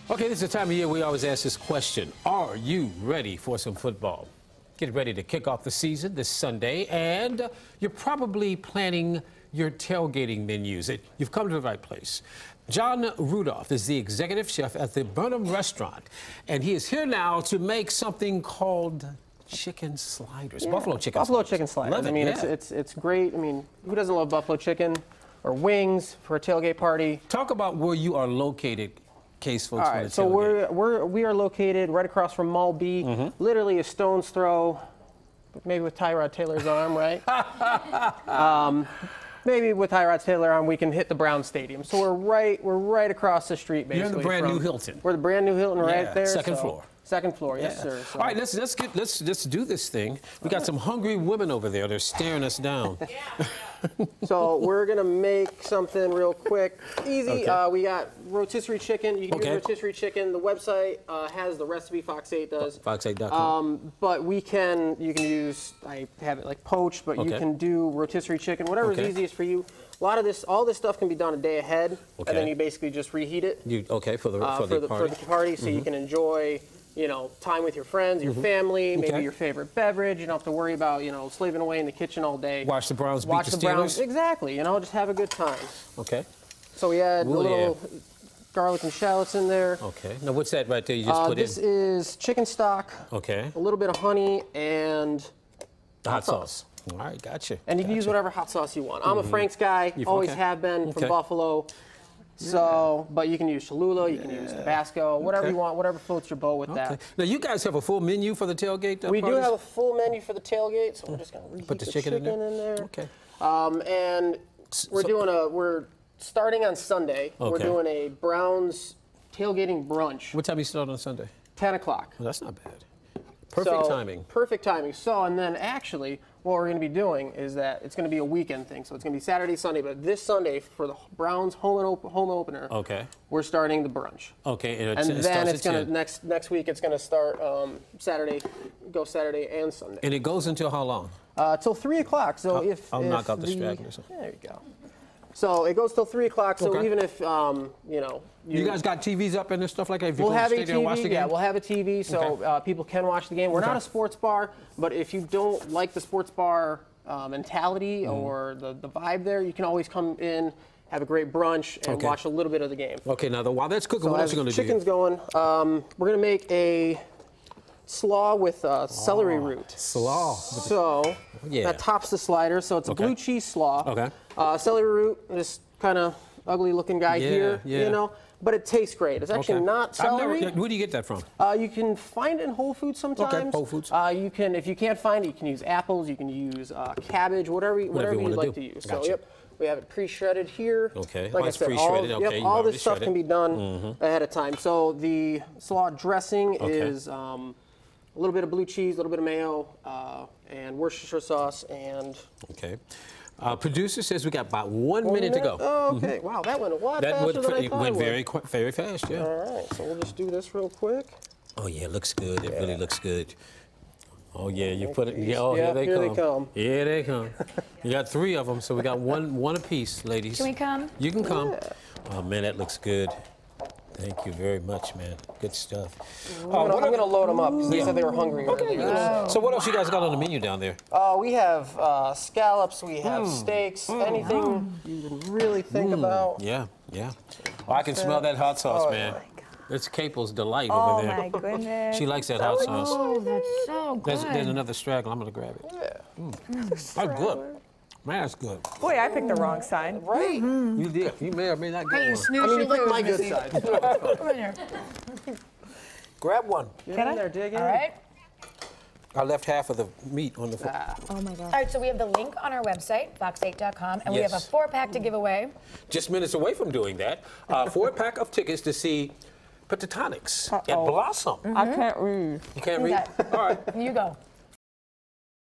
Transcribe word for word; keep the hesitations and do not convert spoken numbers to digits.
Okay, this is the time of year we always ask this question. Are you ready for some football? Get ready to kick off the season this Sunday, and uh, you're probably planning your tailgating menus. You've come to the right place. John Rudolph is the executive chef at the Burnham Restaurant, and he is here now to make something called chicken sliders, yeah. buffalo chicken buffalo sliders. chicken sliders. Love it, I mean, yeah. it's, it's, it's great. I mean, who doesn't love buffalo chicken or wings for a tailgate party? Talk about where you are located, case folks. All right, so we're, we're, we are located right across from Mall B, mm-hmm. literally a stone's throw, maybe with Tyrod Taylor's arm, right? um, maybe with Tyrod Taylor's arm, we can hit the Brown Stadium. So we're right, we're right across the street, basically. You're in the brand from, new Hilton. We're the brand new Hilton right yeah, there. Second so, floor. Second floor, yeah. yes, sir. So. All right, let's let's get let's let's do this thing. We got some hungry women over there. They're staring us down. So we're gonna make something real quick, easy. Okay. Uh, we got rotisserie chicken. You can okay. use rotisserie chicken. The website uh, has the recipe. Fox eight does. Fox eight dot com. Um, but we can. You can use. I have it like poached, but okay. you can do rotisserie chicken. Whatever's okay. easiest for you. A lot of this, all this stuff can be done a day ahead, okay. and then you basically just reheat it. You okay for the uh, for, for the, the party? For the party, so mm-hmm. you can enjoy. You know, time with your friends, your mm-hmm. family, maybe okay. your favorite beverage. You don't have to worry about, you know, slaving away in the kitchen all day. Watch the Browns Watch beat the, the Steelers. Browns. Exactly. You know, just have a good time. Okay. So we add Ooh, a little yeah. garlic and shallots in there. Okay. Now what's that right there you just uh, put this in? This is chicken stock. Okay. A little bit of honey and the hot sauce. sauce. All right, gotcha. And you gotcha. can use whatever hot sauce you want. I'm mm-hmm. a Frank's guy. You, always okay. have been okay. from Buffalo. So, but you can use Cholula, you can yeah. use Tabasco, whatever okay. you want, whatever floats your boat with okay. that. Now, you guys have a full menu for the tailgate uh, We parties? do have a full menu for the tailgate, so we're just going to reheat Put the, the chicken, chicken in there. in there. Okay. Um, and we're so, doing a, we're starting on Sunday. Okay. We're doing a Browns tailgating brunch. What time you start on Sunday? ten o'clock. Well, that's not bad. Perfect so, timing. Perfect timing. So, and then actually, what we're going to be doing is that it's going to be a weekend thing. So it's going to be Saturday, Sunday, but this Sunday for the Browns home and op home opener, okay, we're starting the brunch. Okay, and, and it then it's going to next next week. It's going to start um, Saturday, go Saturday and Sunday. And it goes until how long? Uh, till three o'clock. So I'll, if I'll if knock out the, the stragglers. There you go. So it goes till three o'clock. So okay. even if um, you know, you, you guys got T Vs up and stuff like that. If you we'll have a T V. Watch the game? Yeah, we'll have a T V so okay. uh, people can watch the game. We're okay. not a sports bar, but if you don't like the sports bar uh, mentality mm. or the the vibe there, you can always come in, have a great brunch, and okay. watch a little bit of the game. Okay, now the, while that's cooking, so what else are you going to do? Chicken's going. Um, we're going to make a slaw with uh, celery oh, root. Slaw. So yeah. that tops the slider. So it's a okay. blue cheese slaw. Okay. Uh, celery root. This kind of ugly looking guy yeah, here, yeah. you know, but it tastes great. It's actually okay. not celery. Never, where do you get that from? Uh, you can find it in Whole Foods sometimes. Okay, Whole Foods. Uh, you can, if you can't find it, you can use apples, you can use uh, cabbage, whatever, whatever, whatever you you'd like do. to use. Gotcha. So, yep, we have it pre-shredded here. Okay, like oh, I said, pre-shredded. all, Okay, yep, all this stuff shredded. can be done mm-hmm. ahead of time. So the slaw dressing okay. is um, a little bit of blue cheese, a little bit of mayo, uh, and Worcestershire sauce, and. Okay. Uh, producer says we got about one, one minute, minute to go. Oh, okay. Mm-hmm. Wow, that went a lot that faster went, than I it thought went it would. very, very fast, yeah. All right, so we'll just do this real quick. Oh yeah, it looks good. It yeah. really looks good. Oh yeah, you put it. Yeah, oh, yeah, here they here come. They come. Here they come. You got three of them, so we got one, one apiece, ladies. Can we come? You can come. Yeah. Oh man, that looks good. Thank you very much, man. Good stuff. I'm uh, going to load them up because they yeah. said they were hungry. Okay. Oh. So what else you guys got on the menu down there? Uh, we have uh, scallops, we have mm. steaks, mm. anything mm. you can really think mm. about. Yeah, yeah. Oh, I can smell that hot sauce, oh, man. Yeah. It's Capel's delight oh over there. Oh my goodness. She likes that hot sauce. Oh, that's so good. There's, there's another straggle. I'm going to grab it. Yeah. Mm. Mm. That's good. Man, that's good. Boy, I picked the wrong side. Right. Mm-hmm. You did. You may or may not get hey, one. Snooze, I mean, you you picked my good side. Come in here. Grab one. Get Can in I? there, dig in. All right. I left half of the meat on the floor. Ah. Oh my God. All right, so we have the link on our website, fox eight dot com, and yes. we have a four-pack to give away. Just minutes away from doing that. Uh, four-pack of tickets to see Pentatonics uh -oh. at Blossom. Mm-hmm. I can't read. You can't read? All right. You go.